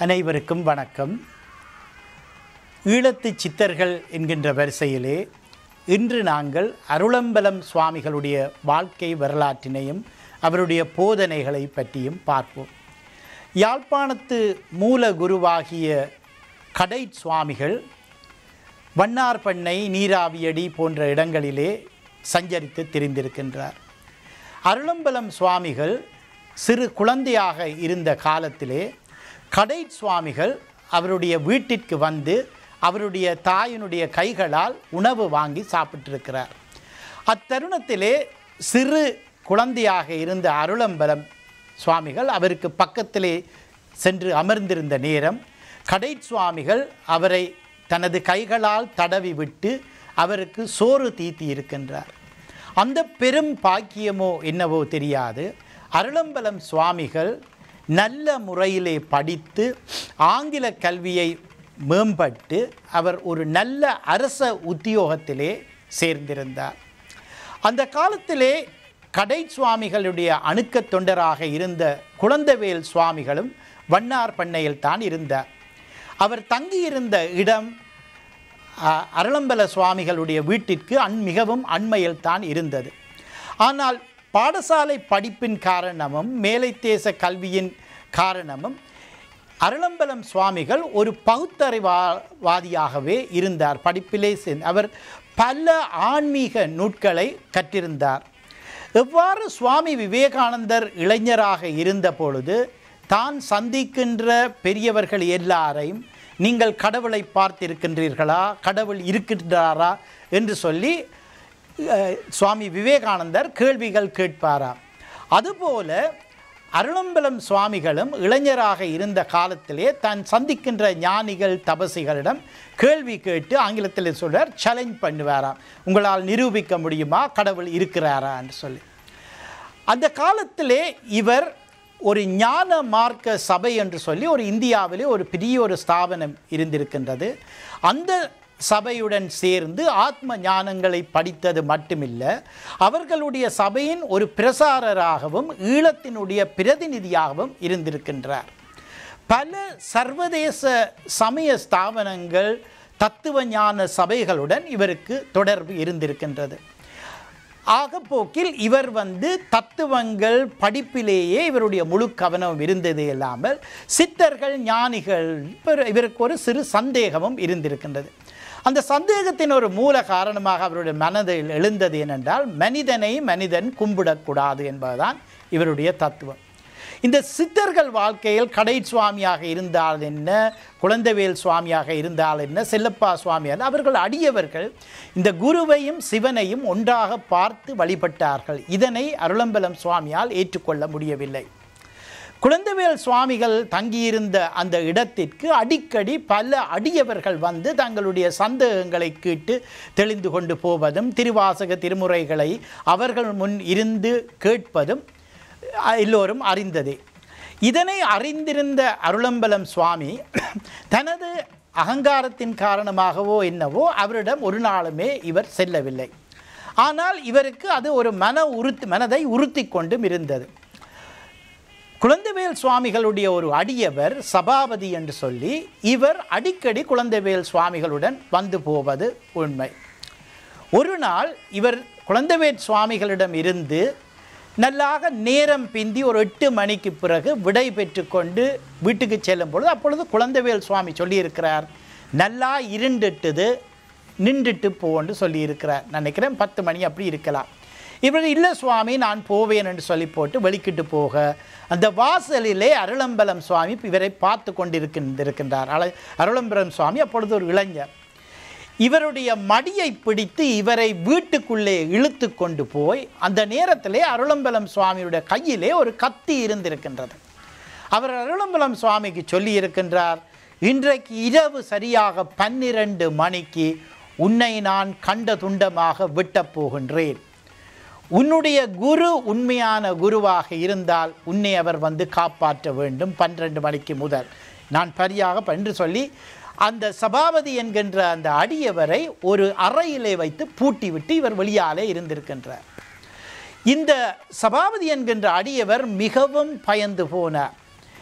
அனைவருக்கும் வணக்கம். ஈழத்து சித்தர்கள் என்கின்ற வரிசையிலே இன்று நாங்கள் அருளம்பலம் சுவாமிகளுடைய வாழ்க்கை வரலாற்றினையும் அவருடைய போதனைகளை பற்றியும் பார்ப்போம். யாழ்ப்பாணத்து மூல குருவாகிய கடை சுவாமிகள் வண்ணார்பண்ணை, நீராவியடி போன்ற இடங்களிலே சஞ்சரித்து திரிந்திருக்கின்றார். அருளம்பலம் சுவாமிகள் சிறு குழந்தையாக இருந்த காலத்திலே கடை சுவாமிகள் அவருடைய வீட்டிற்கு வந்து அவருடைய தாயினுடைய கைகளால் உணவு வாங்கி சாப்பிட்டிருக்கிறார். அத்தருணத்திலே சிறு குழந்தையாக இருந்த அருளம்பலம் சுவாமிகள் அவருக்கு பக்கத்திலே சென்று அமர்ந்திருந்த நேரம் கடை சுவாமிகள் அவரை தனது கைகளால் தடவி விட்டு அவருக்கு சோறு தீத்தி இருக்கின்றார். அந்த பெரும் பாக்கியமோ என்னவோ தெரியாது, அருளம்பலம் சுவாமிகள் நல்ல முறையிலே படித்து ஆங்கில கல்வியை மேம்பட்டு அவர் ஒரு நல்ல அரச உத்தியோகத்திலே சேர்ந்திருந்தார். அந்த காலத்திலே கடை சுவாமிகளுடைய அணுக்க தொண்டராக இருந்த குழந்தவேல் சுவாமிகளும் வண்ணார்பண்ணையில் தான் இருந்தார். அவர் தங்கியிருந்த இடம் அருளம்பல சுவாமிகளுடைய வீட்டிற்கு மிகவும் அண்மையில் தான் இருந்தது. ஆனால் பாடசாலை படிப்பின் காரணமும் மேலை தேச கல்வியின் காரணமும் அருளம்பலம் சுவாமிகள் ஒரு பகுத்தறிவாதியாகவே இருந்தார். படிப்பிலே அவர் பல ஆன்மீக நூட்களை கற்றிருந்தார். எவ்வாறு சுவாமி விவேகானந்தர் இளைஞராக இருந்த பொழுது தான் சந்திக்கின்ற பெரியவர்கள் எல்லாரையும் நீங்கள் கடவுளை பார்த்திருக்கின்றீர்களா, கடவுள் இருக்கின்றாரா என்று சொல்லி சுவாமி விவேகானந்தர் கேள்விகள் கேட்பாராம். அதுபோல அருளம்பலம் சுவாமிகளும் இளைஞராக இருந்த காலத்திலே தான் சந்திக்கின்ற ஞானிகள் தபசிகளிடம் கேள்வி கேட்டு ஆங்கிலத்தில் சொல்றார், சேலஞ்ச் பண்ணுவாராம். உங்களால் நிரூபிக்க முடியுமா கடவுள் இருக்கிறாரா என்று சொல்லி. அந்த காலத்திலே இவர் ஒரு ஞான மார்க்க சபை என்று சொல்லி ஒரு இந்தியாவிலே ஒரு பெரிய ஒரு ஸ்தாபனம் இருந்திருக்கின்றது. அந்த சபையுடன் சேர்ந்து ஆத்ம ஞானங்களை படித்தது மட்டுமில்லை, அவர்களுடைய சபையின் ஒரு பிரசாரராகவும் ஈழத்தினுடைய பிரதிநிதியாகவும் இருந்திருக்கின்றார். பல சர்வதேச சமய ஸ்தாபனங்கள், தத்துவ ஞான சபைகளுடன் இவருக்கு தொடர்பு இருந்திருக்கின்றது. ஆகப்போக்கில் இவர் தத்துவங்கள் படிப்பிலேயே இவருடைய முழு கவனம் இருந்தது இல்லாமல் சித்தர்கள், ஞானிகள் இவருக்கு ஒரு சிறு சந்தேகமும் இருந்திருக்கின்றது. அந்த சந்தேகத்தின் ஒரு மூல காரணமாக அவருடைய மனதில் எழுந்தது என்னென்றால், மனிதனை மனிதன் கும்பிடக்கூடாது என்பதுதான் இவருடைய தத்துவம். இந்த சித்தர்கள் வாழ்க்கையில் கடை சுவாமியாக இருந்தால் என்ன, குழந்தவேல் சுவாமியாக இருந்தால் என்ன, செல்லப்பா சுவாமியாக, அவர்கள் அடியவர்கள் இந்த குருவையும் சிவனையும் ஒன்றாக பார்த்து வழிபட்டார்கள். இதனை அருளம்பலம் சுவாமியால் ஏற்றுக்கொள்ள முடியவில்லை. குழந்தவேல் சுவாமிகள் தங்கியிருந்த அந்த இடத்திற்கு அடிக்கடி பல அடியவர்கள் தங்களுடைய சந்தேகங்களை கேட்டு தெளிந்து கொண்டு போவதும், திருவாசக திருமுறைகளை அவர்கள் முன் இருந்து கேட்பதும் எல்லோரும் அறிந்ததே. இதனை அறிந்திருந்த அருளம்பலம் சுவாமி தனது அகங்காரத்தின் காரணமாகவோ என்னவோ அவரிடம் ஒரு நாளுமே இவர் செல்லவில்லை. ஆனால் இவருக்கு அது ஒரு மனதை உறுத்தி கொண்டும் இருந்தது. குழந்தவேல் சுவாமிகளுடைய ஒரு அடியவர் சபாபதி என்று சொல்லி இவர் அடிக்கடி குழந்தவேல் சுவாமிகளுடன் வந்து போவது உண்மை. ஒரு நாள் இவர் குழந்தவேல் சுவாமிகளிடம் இருந்து நல்லாக நேரம் பிந்தி ஒரு 8 மணிக்கு பிறகு விடை பெற்று கொண்டு வீட்டுக்கு செல்லும் பொழுது அப்பொழுது குழந்தவேல் சுவாமி சொல்லியிருக்கிறார், நல்லா இருண்டுட்டுது, நின்றுட்டு போன்னு சொல்லியிருக்கிறார். நினைக்கிறேன் 10 மணி அப்படி இருக்கலாம். இவர் இல்லை சுவாமி நான் போவேன் என்று சொல்லி போட்டு வெளிக்கிட்டு போக அந்த வாசலிலே அருளம்பலம் சுவாமி இவரை பார்த்து கொண்டிருக்கின்றார். அருளம்பலம் சுவாமி அப்பொழுது ஒரு இளைஞர். இவருடைய மடியை பிடித்து இவரை வீட்டுக்குள்ளே இழுத்து கொண்டு போய் அந்த நேரத்திலே அருளம்பலம் சுவாமியுடைய கையிலே ஒரு கத்தி இருந்திருக்கின்றது. அவர் அருளம்பலம் சுவாமிக்கு சொல்லி இருக்கின்றார், இன்றைக்கு இரவு சரியாக 12 மணிக்கு உன்னை நான் கண்ட துண்டமாக வெட்டப் போகின்றேன். உன்னுடைய குரு உண்மையான குருவாக இருந்தால் உன்னை அவர் காப்பாற்ற வேண்டும் 12 மணிக்கு முதல் நான் பரியாக என்று சொல்லி அந்த சபாபதி என்கின்ற அந்த அடியவரை ஒரு அறையிலே வைத்து பூட்டி விட்டு இவர் வெளியாலே இருந்திருக்கின்றார். இந்த சபாபதி என்கின்ற அடியவர் மிகவும் பயந்து போனார்.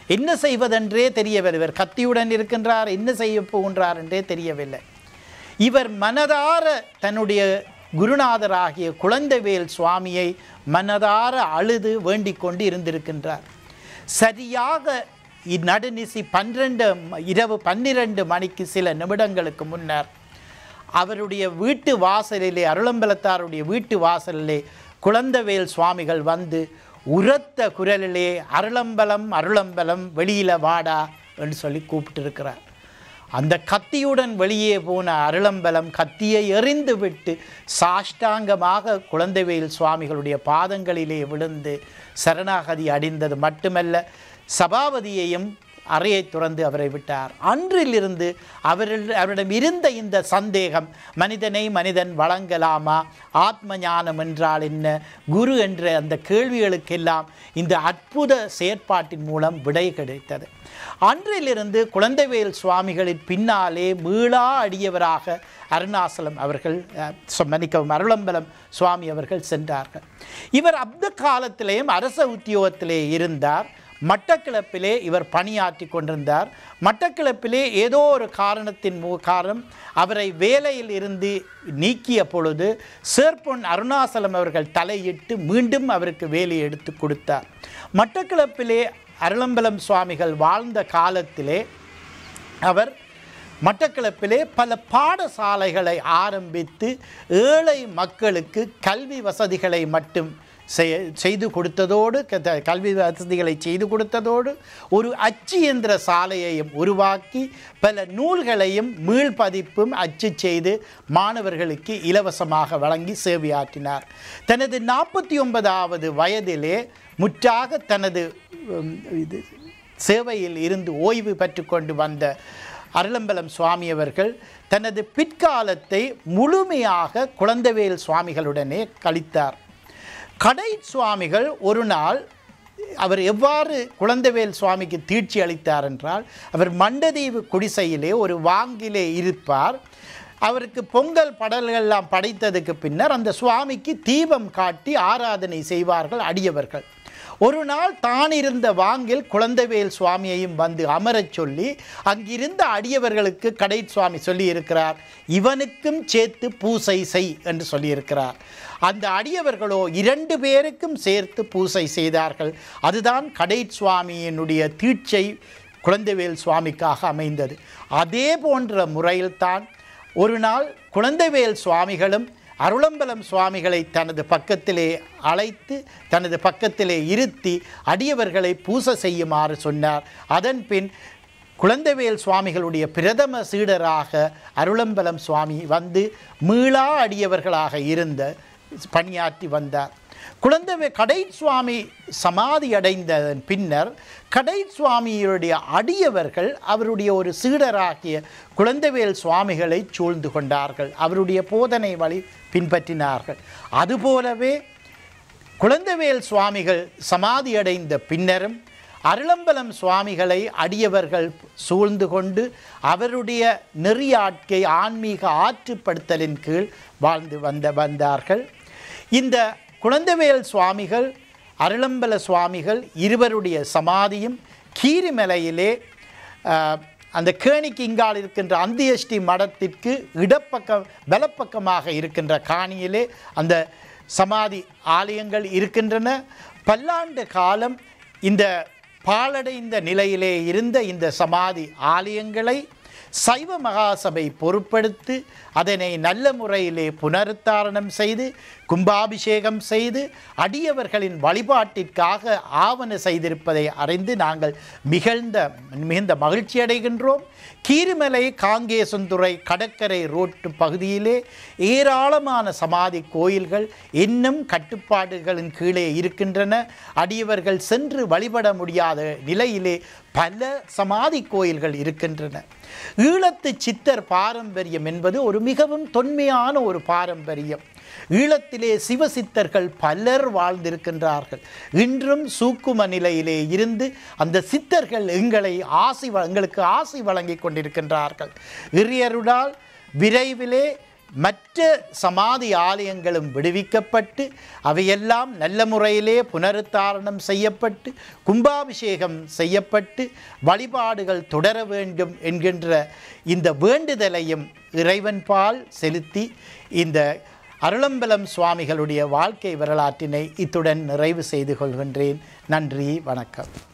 என்ன செய்வதென்றே தெரியவில்லை. இவர் கத்தியுடன் இருக்கின்றார், என்ன செய்ய போகின்றார் என்றே தெரியவில்லை. இவர் மனதார தன்னுடைய குருநாதராகிய குழந்தைவேல் சுவாமியை மனதார அழுது வேண்டிக் கொண்டு இருந்திருக்கின்றார். சரியாக நடுநிசி இரவு 12 மணிக்கு சில நிமிடங்களுக்கு முன்னர் அவருடைய வீட்டு வாசலிலே, அருளம்பலத்தாருடைய வீட்டு வாசலிலே குழந்தைவேல் சுவாமிகள் வந்து உரத்த குரலிலே அருளம்பலம் அருளம்பலம் வெளியில வாடா என்று சொல்லி கூப்பிட்டிருக்கிறார். அந்த கத்தியுடன் வெளியே போன அருளம்பலம் கத்தியை எறிந்து விட்டு சாஷ்டாங்கமாக குழந்தைவேல் சுவாமிகளுடைய பாதங்களிலே விழுந்து சரணாகதி அடைந்தது மட்டுமல்ல, சபாபதியையும் அறையை துறந்து அவரை விட்டார். அன்றிலிருந்து அவரிடம் இருந்த இந்த சந்தேகம், மனிதனை மனிதன் வழங்கலாமா, ஆத்ம ஞானம் என்றால் என்ன, குரு என்ற அந்த கேள்விகளுக்கெல்லாம் இந்த அற்புத செயற்பாட்டின் மூலம் விடை கிடைத்தது. அன்றிலிருந்து குழந்தைவேல் சுவாமிகளின் பின்னாலே மீளா அடியவராக அருணாசலம் அவர்கள் அருளம்பலம் சுவாமி அவர்கள் சென்றார்கள். இவர் அந்த காலத்திலேயும் அரச உத்தியோகத்திலே இருந்தார். மட்டக்களப்பிலே இவர் பணியாற்றி கொண்டிருந்தார். மட்டக்களப்பிலே ஏதோ ஒரு காரணத்தின் காரணம் அவரை வேலையில் இருந்து நீக்கிய பொழுது சேர்பொன் அருணாசலம் அவர்கள் தலையிட்டு மீண்டும் அவருக்கு வேலை எடுத்து கொடுத்தார். மட்டக்களப்பிலே அருளம்பலம் சுவாமிகள் வாழ்ந்த காலத்திலே அவர் மட்டக்களப்பிலே பல பாடசாலைகளை ஆரம்பித்து ஏழை மக்களுக்கு கல்வி வசதிகளை மட்டும் செய்து கொடுத்ததோடு, கல்வி வசதிகளை செய்து கொடுத்ததோடு ஒரு அச்சு இயந்திர சாலையையும் உருவாக்கி பல நூல்களையும் மீள்பதிப்பும் அச்சு செய்து மாணவர்களுக்கு இலவசமாக வழங்கி சேவையாற்றினார். தனது 49வது வயதிலே முற்றாக தனது சேவையில் இருந்து ஓய்வு பெற்று கொண்டு வந்த அருளம்பலம் சுவாமி அவர்கள் தனது பிற்காலத்தை முழுமையாக குழந்தைவேல் சுவாமிகளுடனே கழித்தார். கடை சுவாமிகள் ஒரு நாள் அவர் எவ்வாறு குழந்தைவேல் சுவாமிக்கு தீட்சி அளித்தார் என்றால், அவர் மண்டதீவு குடிசையிலே ஒரு வாங்கிலே இருப்பார். அவருக்கு பொங்கல் படல்கள்லாம் படைத்ததுக்கு பின்னர் அந்த சுவாமிக்கு தீபம் காட்டி ஆராதனை செய்வார்கள் அடியவர்கள். ஒரு நாள் தான் இருந்த வாங்கில் குழந்தைவேல் சுவாமியையும் வந்து அமரச் சொல்லி அங்கிருந்த அடியவர்களுக்கு கடை சுவாமி சொல்லியிருக்கிறார், இவனுக்கும் சேர்த்து பூசை செய் என்று சொல்லியிருக்கிறார். அந்த அடியவர்களோ 2 பேருக்கும் சேர்த்து பூசை செய்தார்கள். அதுதான் கடை சுவாமியினுடைய தீட்சை குழந்தைவேல் சுவாமிக்காக அமைந்தது. அதே போன்ற முறையில்தான் ஒரு நாள் குழந்தைவேல் சுவாமிகளும் அருளம்பலம் சுவாமிகளை தனது பக்கத்திலே அழைத்து தனது பக்கத்திலே இருத்தி அடியவர்களை பூசை செய்யுமாறு சொன்னார். அதன் பின் குழந்தைவேல் சுவாமிகளுடைய பிரதம சீடராக அருளம்பலம் சுவாமி வந்து மீளா அடியவர்களாக இருந்த பணியாற்றி வந்தார். கடை சுவாமி சமாதி அடைந்ததன் பின்னர் கடை சுவாமியுடைய அடியவர்கள் அவருடைய ஒரு சீடராகிய குழந்தைவேல் சுவாமிகளை சூழ்ந்து கொண்டார்கள். அவருடைய போதனை வழி பின்பற்றினார்கள். அதுபோலவே குழந்தைவேல் சுவாமிகள் சமாதி அடைந்த பின்னரும் அருளம்பலம் சுவாமிகளை அடியவர்கள் சூழ்ந்து கொண்டு அவருடைய நெறியாட்கை ஆன்மீக ஆற்றுப்படுத்தலின் கீழ் வாழ்ந்து வந்தார்கள். இந்த குழந்தைவேல் சுவாமிகள் அருளம்பல சுவாமிகள் இருவருடைய சமாதியும் கீரிமலையிலே அந்த கேணிக்கு இங்கால் இருக்கின்ற அந்தியஷ்டி மடத்திற்கு வலப்பக்கமாக இருக்கின்ற காணியிலே அந்த சமாதி ஆலயங்கள் இருக்கின்றன. பல்லாண்டு காலம் இந்த பாழடைந்த நிலையிலே இருந்த இந்த சமாதி ஆலயங்களை சைவ மகாசபை பொறுப்படுத்தி அதனை நல்ல முறையிலே புனருத்தாரணம் செய்து கும்பாபிஷேகம் செய்து அடியவர்களின் வழிபாட்டிற்காக ஆவண செய்திருப்பதை அறிந்து நாங்கள் மிகுந்த மகிழ்ச்சி அடைகின்றோம். கீரிமலை காங்கேசந்துறை கடற்கரை ரோட்டு பகுதியிலே ஏராளமான சமாதி கோயில்கள் இன்னும் கட்டுப்பாடுகளின் கீழே இருக்கின்றன. அடியவர்கள் சென்று வழிபட முடியாத நிலையிலே பல சமாதி கோயில்கள் இருக்கின்றன. ஈழத்து சித்தர் பாரம்பரியம் என்பது ஒரு மிகவும் தொன்மையான ஒரு பாரம்பரியம். ஈழத்திலே சிவசித்தர்கள் பலர் வாழ்ந்திருக்கின்றார்கள். இன்றும் சூக்கும நிலையிலே இருந்து அந்த சித்தர்கள் எங்களுக்கு ஆசி வழங்கி கொண்டிருக்கின்றார்கள். இறையருளால் விரைவிலே மற்ற சமாதி ஆலயங்களும் விடுவிக்கப்பட்டு அவையெல்லாம் நல்ல முறையிலே புனருத்தாரணம் செய்யப்பட்டு கும்பாபிஷேகம் செய்யப்பட்டு வழிபாடுகள் தொடர வேண்டும் என்கின்ற இந்த வேண்டுதலையும் இறைவன்பால் செலுத்தி இந்த அருளம்பலம் சுவாமிகளுடைய வாழ்க்கை வரலாற்றினை இத்துடன் நிறைவு செய்து கொள்கின்றேன். நன்றி, வணக்கம்.